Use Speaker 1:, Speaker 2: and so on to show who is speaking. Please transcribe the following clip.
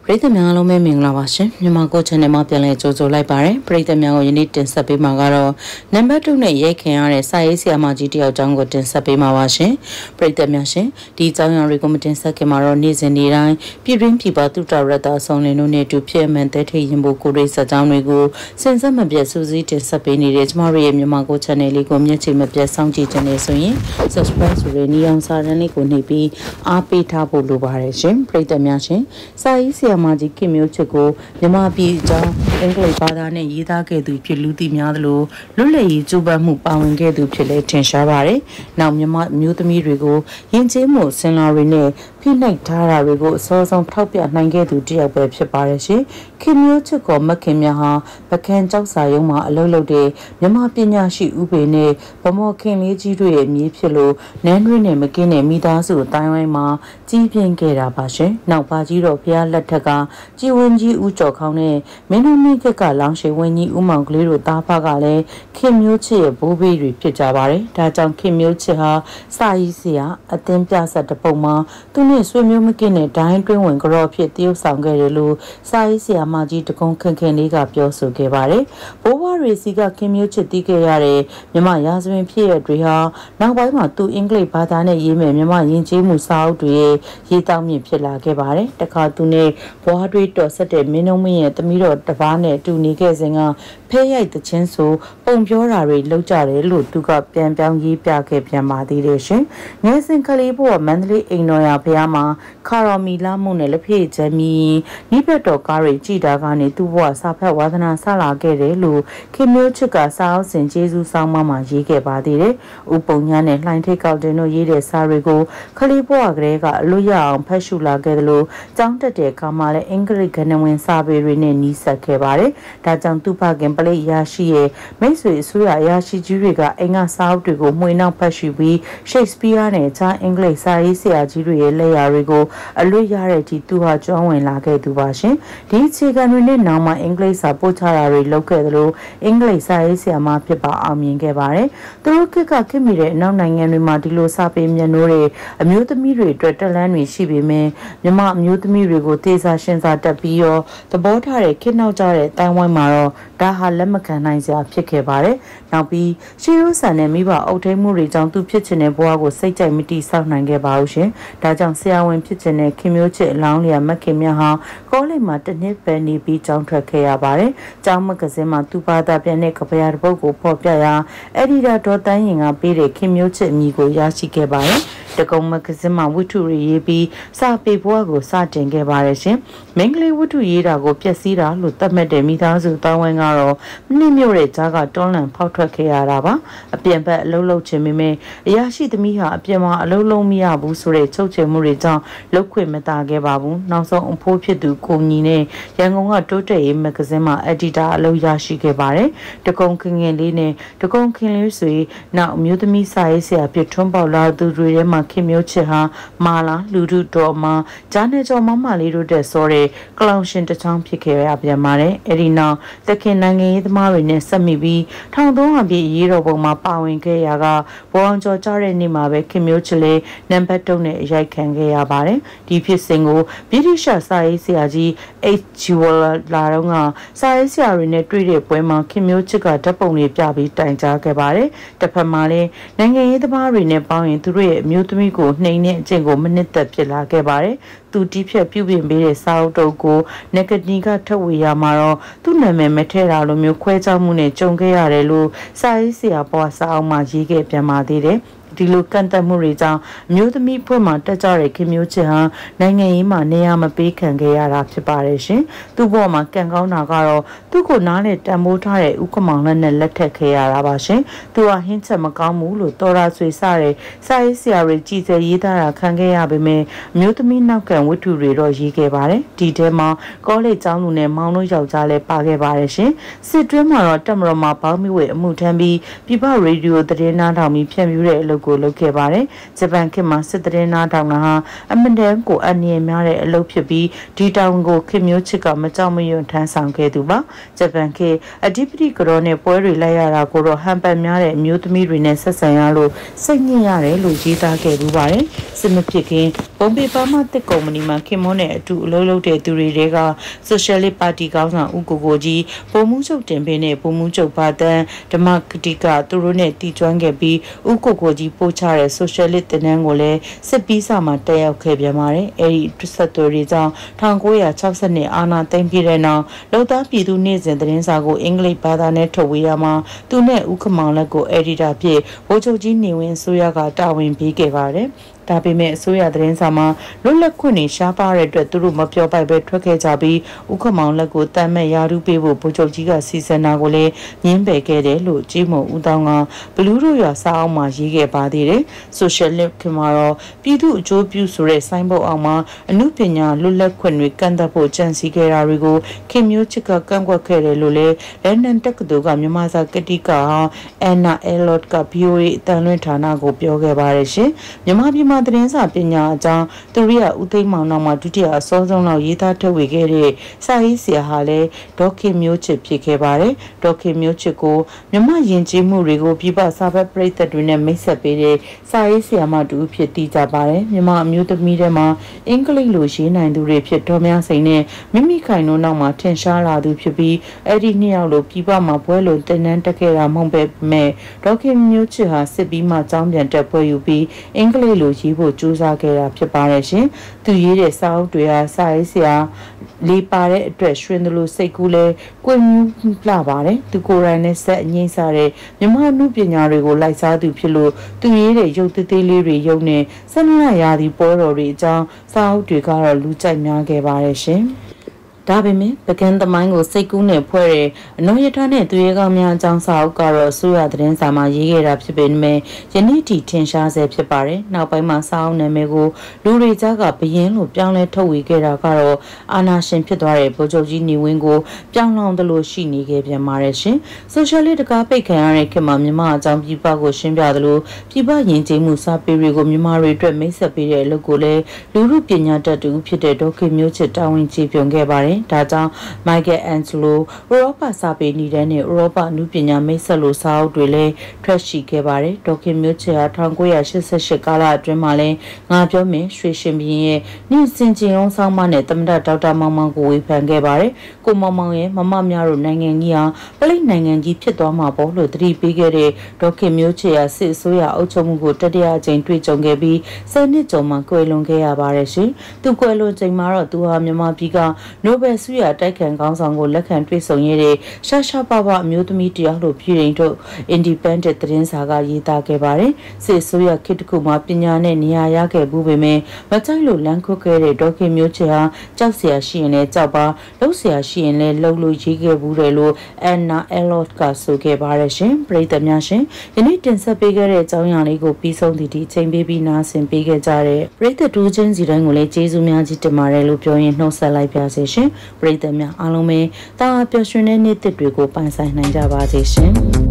Speaker 1: ပရိသတ်များလုံးပဲမင်္ဂလာပါရှင်မြန်မာကို channel မှာပြန်လည်ကြိုဆိုလိုက်ပါတယ်ပရိသတ်များကိုယနေ့တင်ဆက်ပေးမှာကတော့နံပါတ်2နဲ့ရိုက်ခင်ရတဲ့စာရေးဆရာမကြီးတယောက်အကြောင်းကိုတင်ဆက်ပေးမှာပါရှင်ပရိသတ်များရှင်ဒီအကြောင်းအရာတွေကိုမတင်ဆက်ခင်မှာတော့နေ့စဉ်နေ့တိုင်းပြည်တွင်းပြည်ပသူတရတဆောင်လင်းတို့နဲ့အတူဖြစ်မှန်တဲ့ထိရင်ဖို့ကိုရိတ်စကြောင်းတွေကိုစင်စက်မပြတ်စူးစီးတင်ဆက်ပေးနေတဲ့ကျမတို့ရဲ့မြန်မာကို channel လေးကိုမျက်ခြေမပြတ်စောင့်ကြည့်ကြနေဆိုရင် subscribe ဆိုတဲ့နီအောင်စာရန်လေးကိုနှိပ်ပြီးအားပေးထားဖို့လိုပါတယ်ရှင်ပရိသတ်များရှင်စာရေးဆရာမကြီးခင်မျိုးချစ်ကိုမြန်မာပြည်အကြောင်းအင်္ဂလိပ်ဘာသာနဲ့ရေးသားခဲ့သူဖြစ်လူသိများသလိုလွတ်လပ်ရေးကြိုးပမ်းမှုပါဝင်ခဲ့သူဖြစ်လဲထင်ရှားပါတယ်။နောက်မြန်မာမျိုးသမီးတွေကိုယဉ်ကျေးမှုစင်လာတွေနဲ့ဖိနှိပ်ထားတာတွေကိုအစောဆုံးထောက်ပြနိုင်ခဲ့သူတယောက်ပဲဖြစ်ပါတယ်ရှင်။ခင်မျိုးချစ်ကမခင်များဟာပကံကျောက်စာရုံးမှာအလုပ်လုပ်တဲ့မြန်မာပညာရှိဥပေနဲ့ဗမော်ခင်လေးကြီးတို့ရဲ့မြေဖြစ်လို့နန်းတွင်းနဲ့မကင်းတဲ့မိသားစုအတိုင်းဝိုင်းမှာကြီးပြင်းခဲ့တာပါရှင်။နောက်ပါကြီးတော့ဖျားလက်ထက်ကကြည်ဝင်းကြီးဦးကျော်ခေါင်းနဲ့မင်းတို့မိခက်ကလောင်ရှိဝင်းကြီးဦးမောင်ကလေးတို့သားဖကလည်းခင်မျိုးချစ်ရဲ့ဘိုးဘေးတွေဖြစ်ကြပါတယ်။ဒါကြောင့်ခင်မျိုးချစ်ဟာစာရေးဆရာအသင်းပြဆက်တပုတ်မှာသူနဲ့ဆွေမျိုးမကင်းတဲ့ဒိုင်းတွင်းဝင်ကြော့ဖြစ်တရုပ်ဆောင်ခဲ့တယ်လို့စာရေးဆရာမကြီးတကုံခင်ခင်လေးကပြောဆိုခဲ့ပါတယ်။ဘိုးဘွားတွေစီကခင်မျိုးချစ်တီးခဲ့ရတဲ့မြမရာဇဝင်ဖြစ်ရတွေဟာနောက်ပိုင်းမှာသူအင်္ဂလိပ်ဘာသာနဲ့ရေးမယ်မြမယဉ်ကျေးမှုစာအုပ်တွေရေးတောင်းမြင့်ဖြစ်လာခဲ့ပါတယ်။တခါသူနဲ့ဘွားတွေတော်ဆက်တဲ့မင်းတို့မင်းရဲ့သမီးတော်တစ်ပါးနဲ့တူနေခဲ့စဉ်ကဖဲရိုက်တဲ့ချင်းဆိုပုံပြောတာတွေလောက်ကြတယ်လို့သူကပြန်ပြောင်းရေးပြခဲ့ပြန်ပါသေးတယ်ရှင်။ငယ်စဉ်ကလေးဘဝမန္တလေးအိမ်တော်ရဖျားမှာခါရော်မီလာမှုနဲ့လက်ဖေးချမ်းမီနိဘတ်တော်ကားတွေကြည်တာကနေသူ့ဘဝစာဖတ်ဝါသနာဆလာခဲ့တယ်လို့ခင်မျိုးချစ်ကစာအုပ်စဉ်ကျေးဇူးဆောင်မှာရေးခဲ့ပါသေးတယ်။ဥပုံညာနဲ့လှိုင်းထိတ်ကောက်တင်တို့ရေးတဲ့စာတွေကိုကလေးဘဝကလေးကအလွတ်ရအောင်ဖတ်ရှုလာခဲ့တယ်လို့ကျောင်းတက်တဲ့အခါမှာလည်းအင်္ဂလိပ်ကဏ္ဍဝင်စာပေတွေနဲ့နီးစပ်ခဲ့ပါတယ်။ဒါကြောင့်သူ့ဖခင်ပလိတ်ရာရှိရဲ့မိတ်ဆွေအစိုးရအရာရှိကြီးတွေကအိမ်ကစာအုပ်တွေကိုမှွေနှောက်ဖတ်ရှုပြီးရှိတ်စပီးယားနဲ့အခြားအင်္ဂလိပ်စာရေးဆရာကြီးတွေရဲ့လက်ရာတွေကိုအလွတ်ရတဲ့အထိသူဟာကျွမ်းဝင်လာခဲ့သူပါရှင်။ဒီအခြေခံတွေနဲ့နောက်မှအင်္ဂလိပ်စာပို့ချတာတွေလုပ်ခဲ့သလိုအင်္ဂလိပ်စာရေးဆရာမဖြစ်ပါအောင်မြင်ခဲ့ပါတယ်။သူတို့ခေတ်မိတဲ့အနောက်နိုင်ငံတွေမှာဒီလိုစာပေမျက်နှိုးတွေအမျိုးသမီးတွေအတွက်တက်လန်းတွေရှိပေမဲ့မြမအမျိုးသမီးတွေကိုသေစာရှင်စာတက်ပြီးရောသဘောထားတဲ့ခေတ်နောက်ကျတဲ့တိုင်ဝမ်မှာတော့ဒါဟာလက်မခံနိုင်စရာဖြစ်ခဲ့ပါတယ်။နောက်ပြီးရှီရိုးဆန်နဲ့မိဘအုပ်ထိန်းမှုတွေကြောင့်သူဖြစ်ချင်တဲ့ဘဝကိုစိတ်ကြိုက်မတိဆောက်နိုင်ခဲ့ပါဘူးရှင်။ဒါကြောင့်ဆရာဝန်ဖြစ်ချင်တဲ့ခင်မျိုးချစ်အလောင်းလျာမခင်မြဟာကောလိပ်မှာတစ်နှစ်ပဲနေပြီးကျောင်းထွက်ခဲ့ရပါတယ်။ကျောင်းမဂ္ဂဇင်းမှာသူဘာသာပြန်တဲ့ကပယာတစ်ပုဒ်ကိုဖော်ပြရာအက်ဒီတာဒေါ်တန်းရင်ကပေးတဲ့ခင်မျိုးချစ်အမည်ကိုရရှိခဲ့ပါတယ်။တကုံမဂ္ဂဇင်းမှာဝတ္ထုတွေရေးပြီးစာပေဘဝကိုစတင်ခဲ့ပါတယ်ရှင်။မင်္ဂလိဝတ္ထုရေးတာကိုပျက်စီးတာလို့သတ်မှတ်တဲ့မိသားစုတောင်းဝိုင်းကတော့နှိမ့်မြို့တဲ့ကြားကတွန်းလှန်ဖောက်ထွက်ခဲ့ရတာပါ။အပြင်ဘက်အလုံးလုံးချင်ပေမဲ့အရာရှိသမီးဟာအပြင်မှာအလုံးလုံးမရဘူးဆိုတဲ့ချုပ်ချယ်မှုတွေကြောင့်လောက်ခွင့်မတာခဲ့ပါဘူး။နောက်ဆုံးအဖိုးဖြစ်သူကိုညီနဲ့ရန်ကုန်ကတိုးတက်ရေးမဂ္ဂဇင်းမှာအက်ဒီတာအလုပ်ရရှိခဲ့ပါတယ်။တကုံခင်ခင်လေးနဲ့တကုံခင်လေးဆွေနောက်အမျိုးသမီးစာရေးဆရာပြထွန်းပေါလာသူတွေထဲမှာခင်မျိုးချစ်ဟာမာလာလူထုတော်မှာဂျာနယ်ကျော်မမလေးတို့တဲ့စောတဲ့ကလောင်ရှင်တချောင်းဖြစ်ခဲ့ရပြန်ပါတယ်။အဲဒီနောက်တခင်နိုင်ငံရေးသမားတွေနဲ့ဆက်မိပြီး1300ပြည့်ရေးတော်ပုံမှာပါဝင်ခဲ့ရာကဘောအောင်ကျော်ကြတဲ့နေ့မှာပဲခင်မျိုးချစ်လေးနံပါတ်3နဲ့ရိုက်ခံခဲ့ရပါတယ်။ဒီဖြစ်စဉ်ကိုဗြိတိရှစာရေးဆရာကြီး H.လာတော့ကစာရေးဆရာတွေနဲ့တွေ့တဲ့ပွဲမှာခင်မျိုးချစ်ကဓာတ်ပုံတွေပြပြီးတိုင်ကြားခဲ့ပါတယ်။တစ်ဖက်မှာလည်းနိုင်ငံရေးသမားတွေနဲ့ပေါင်းရင်သူတို့ရဲ့အမျိုးသမီးကိုနှိမ်တဲ့အကျင့်ကိုမနစ်သက်ဖြစ်လာခဲ့ပါတယ်။သူတီးဖြတ်ပြုပြင်ပေးတဲ့စာအုပ်တုပ်ကိုနဂနီကထုတ်ဝေရမှာတော့သူ့နာမည်မထည့်တာလိုမျိုးခွဲခြားမှုနဲ့ကြုံခဲ့ရတယ်လို့စာရေးဆရာဘွားစာအုပ်မှာရေးခဲ့ပြန်ပါသေးတယ်။ဒီလိုကန့်သက်မှုတွေကြောင့်အမျိုးသမီးဖွဲ့မှာတက်ကြတဲ့ခင်မျိုးချစ်ဟာနိုင်ငံရေးမှာနေရာမပေးခံခဲ့ရတာဖြစ်ပါတယ်ရှင်။သူ့ဘဝမှာကံကောင်းတာကတော့သူ့ကိုနားနဲ့တန်ဖိုးထားတဲ့ဥက္ကမောင်လက်နဲ့လက်ထပ်ခဲ့ရတာပါရှင်။သူဟာဟင်းချက်မကောင်းဘူးလို့တော်ရဆွေစတဲ့စာရေးဆရာတွေကြည်စဲရေးသားတာခံခဲ့ရပေမဲ့အမျိုးသမီးနောက်ကန်ဝတ္ထုတွေတော့ရေးခဲ့ပါတယ်။ဒီထဲမှာကောလိပ်ကျောင်းလူနဲ့မောင်တို့ယောက်ျားလည်းပါခဲ့ပါတယ်ရှင်။စစ်တွင်းမှာတော့တက်မတော်မှာပေါင်းမိဝေအမှုထမ်းပြီးပြပရေဒီယိုသတင်းနားထောင်ပြီးဖြန့်ဖြူးတဲ့အလုပ်ကိုလုပ်ခဲ့ပါတယ်ဂျပန်ခေတ်မှာစစ်တရင်နာတောင်နာဟာအမန်တန်ကိုအနည်းများတဲ့အလုပ်ဖြစ်ပြီးဒီတောင်ကိုခေမျိုးချစ်ကမကြောက်မရွံ့ထမ်းဆောင်ခဲ့သူပါဂျပန်ခေအဓိပတိကရောနဲ့ပွဲတွေလိုက်ရတာကိုတော့ဟန်ပတ်များတဲ့အမျိုးသမီးတွေနဲ့ဆက်ဆံရလို့စိတ်ညစ်ရတယ်လို့ရေးသားခဲ့ပူပါတယ်စစ်မဖြစ်ခင်ပုံပေပါမတစ်ကုမ္ပဏီမှာခင်မွန်းနဲ့အတူအလုပ်လုပ်တဲ့သူတွေက Socialist Party ခေါင်းဆောင်ဦးကိုကိုကြီးပုံမှုချုပ်တင်ပေးနဲ့ပုံမှုချုပ်ပါတန်းဓမ္မကတိကသူတို့နဲ့တီကျွမ်းခဲ့ပြီးဦးကိုကိုကြီးပို့ချတဲ့ Socialist တင်နန်းကိုလည်းစစ်ပီးစာမှာတက်ရောက်ခဲ့ပြန်ပါတယ်အဲဒီဆက်သွယ်ရေးကြောင့်1960အာနာသိမ့်ပြတဲ့နောက်လောက်သားပြည်သူနေ့စဉ်သတင်းစာကိုအင်္ဂလိပ်ဘာသာနဲ့ထုတ်ဝေရမှာသူနဲ့ဦးခမောင်လက်ကိုအက်ဒီတာဖြစ်ဗိုလ်ချုပ်ကြီးနေဝင်းဆိုရကတာဝန်ပေးခဲ့ပါတယ်ဒါပေမဲ့အစိုးရသတင်းစာမှာလွတ်လပ်ခွင့်တွေရှားပါတဲ့အတွက်သူတို့မပြောပိုက်ပဲထွက်ခဲ့ကြပြီးဥက္ကမောင်လက်ကိုတမ်းမဲ့ယာရုပေးဖို့ဗိုလ်ချုပ်ကြီးကစီစဉ်တာကိုလည်းညှင်းပယ်ခဲ့တယ်လို့ကြီးမုံဦးတောင်းကဘလူးတို့ရွာစာအုပ်မှာရေးခဲ့ပါသေးတယ်ဆိုရှယ်လစ်ကမှာတော့ပြည်သူအကျိုးပြုဆိုတဲ့ဆိုင်းဘုတ်အောင်မှာအမှုပညာလွတ်လပ်ခွင့်တွေကန့်သတ်ဖို့ကြံစည်ခဲ့တာတွေကိုခင်မျိုးချစ်ကကန့်ကွက်ခဲ့တယ်လို့လည်းလက်နန်တက္ကသိုလ်ကမြန်မာစာကတိကအန်နာအဲလော့က BOA အတန်လွင့်ဌာနကိုပြောခဲ့ပါတယ်ရှင်မြန်မာပြည်သတင်းစာပညာအကြောင်းသူရိယဦးသိမ်းမောင်နောက်မှာဒုတိယအစောဆုံးလောက်ရေးသားထုတ်ဝေခဲ့တဲ့စာရေးဆရာဟာလည်းဒေါခင်မျိုးချစ်ဖြစ်ခဲ့ပါတယ်ဒေါခင်မျိုးချစ်ကိုမြမယဉ်ကျေးမှုတွေကိုပြပစာဖတ်ပရိသတ်တွေနဲ့မိတ်ဆက်ပေးတဲ့စာရေးဆရာမတူဖြစ်တည်ကြပါတယ်မြမအမျိုးသမီးတွေမှာအင်္ဂလိပ်လိုရေးနိုင်သူတွေဖြစ်တော်များစိန်နဲ့မိမိခိုင်တို့နောက်မှာထင်ရှားလာသူဖြစ်ပြီးအဲ့ဒီနှစ်ယောက်လိုပြပမှာပွဲလိုတင်နန်းတက်ခဲ့တာမဟုတ်ပဲမဲ့ဒေါခင်မျိုးချစ်ဟာစစ်ပြီးမှကျောင်းပြန်တက်ပွဲယူပြီးအင်္ဂလိပ်လိုရေးဖို့ကြိုးစားခဲ့တာဖြစ်ပါတယ်ရှင်။သူရေးတဲ့စာအုပ်တွေဟာစာရေးဆရာလေးပါတဲ့အတွက်ရွှင်တယ်လို့စိတ်ကူးလဲကွင်လှပါတယ်။သူကိုယ်တိုင်နဲ့ဆက်အငိမ့်စားတဲ့မြမနုပညာတွေကိုလိုက်စားသူဖြစ်လို့သူရေးတဲ့ရုပ်သေးသေးလေးတွေရုပ်နဲ့ဆက်နရာသီပွဲတော်တွေအကြောင်းစာအုပ်တွေကတော့လူကြိုက်များခဲ့ပါတယ်ရှင်။ဒါပေမဲ့ပကန်းသမိုင်းကိုစိတ်ကူးနဲ့ဖွဲ့တဲ့အနော်ရထားနဲ့သူရဲကောင်းများအကြောင်းစာအုပ်ကတော့အစိုးရသတင်းစာမှာရေးခဲ့တာဖြစ်ပေမဲ့ယနေ့ထိထင်ရှားဆဲဖြစ်ပါတယ်။နောက်ပိုင်းမှာစာအုပ်နာမည်ကိုလူတွေကြားကဘယင်းလို့ပြောင်းလဲထုတ်ဝေခဲ့တာကတော့အာနာရှင်ဖြစ်သွားတဲ့ဗိုလ်ချုပ်ကြီးနေဝင်းကိုပြောင်းလောင်သလိုရှိနေခဲ့ပြန်ပါတယ်ရှင်။ဆိုရှယ်လစ်တကားပိတ်ခံရတဲ့ခေတ်မှာမြန်မာအကြောင်းပြည်ပကိုရှင်းပြသလိုပြည်ပယဉ်ကျေးမှုစာပေတွေကိုမြန်မာတွေအတွက်မိတ်ဆက်ပေးတဲ့အလုပ်ကိုလည်းလူမှုပညာတတ်သူဖြစ်တဲ့ဒေါခင်မျိုးချစ်တာဝန်ကြီးပြုံခဲ့ပါတယ်။ဒါကြောင့်မိုက်ကယ်အန်ဂျလိုဥရောပစာပေနီတဲ့နဲ့ဥရောပနုပညာမိတ်ဆက်လိုစာအုပ်တွေလည်းထွက်ရှိခဲ့ပါတယ်ဒေါခင်မျိုးချစ်ဟာ1988ကာလအတွင်းမှာလည်းငါပြောမင်းရွှေရှင်ဘီရဲ့နှင်းစင်ချင်အောင်ဆောင်းမနဲ့သမ္မတဒေါက်တာမောင်မောင်ကိုဝေဖန်ခဲ့ပါတယ်ကိုမောင်မောင်ရဲ့မမများတို့နိုင်ငံကြီးဟာပလိတ်နိုင်ငံကြီးဖြစ်သွားမှာပေါ့လို့သတိပေးခဲ့တဲ့ဒေါခင်မျိုးချစ်ဟာစစ်အစိုးရအုပ်ချုပ်မှုကိုတတိယအကြိမ်တွေ့ကြုံခဲ့ပြီး10နှစ်ကျော်မှကွယ်လွန်ခဲ့ရပါတယ်ရှင်သူကွယ်လွန်ချိန်မှာတော့သူဟာမြန်မာပြည်ကနိုဘယ်ဆုရတိုက်ခံခေါင်းဆောင်ကိုလက်ခံတွေ့ဆုံရတဲ့ရှာရှာပပအမျိုးသမီးတယောက်လို့ပြည်ရင်တို့ Independent သတင်းစာကရေးသားခဲ့ပါတယ်စစ်ဆိုရခေတ်တစ်ခုမှာပညာနဲ့နေရာရခဲ့ဘူးပေမဲ့မကြိုက်လို့လမ်းခွတ်ခဲ့တဲ့ဒေါခင်မျိုးချစ်ဟာကြောက်เสียရှိရင်လည်းကြောက်ပါလှုပ်เสียရှိရင်လည်းလှုပ်လို့ရေးခဲ့ဘူးတယ်လို့ Anna Elliot ကဆိုခဲ့ပါတယ်ရှင်ပရိသတ်များရှင်ယနေ့တင်ဆက်ပေးခဲ့တဲ့အကြောင်းအရာလေးကိုပြီးဆုံးသည့်ဒီအချိန်ပေးပြီးနားဆင်ပေးခဲ့ကြတဲ့ပရိသတ်တူချင်းစီတိုင်းကိုလည်းကျေးဇူးများကြီးတင်ပါတယ်လို့ပြောရင်နှုတ်ဆက်လိုက်ပါစေရှင်ပရိသတ်များအားလုံးပဲတာပျော်ရွှင်တဲ့နေ့တွေကိုပိုင်ဆိုင်နိုင်ကြပါစေရှင်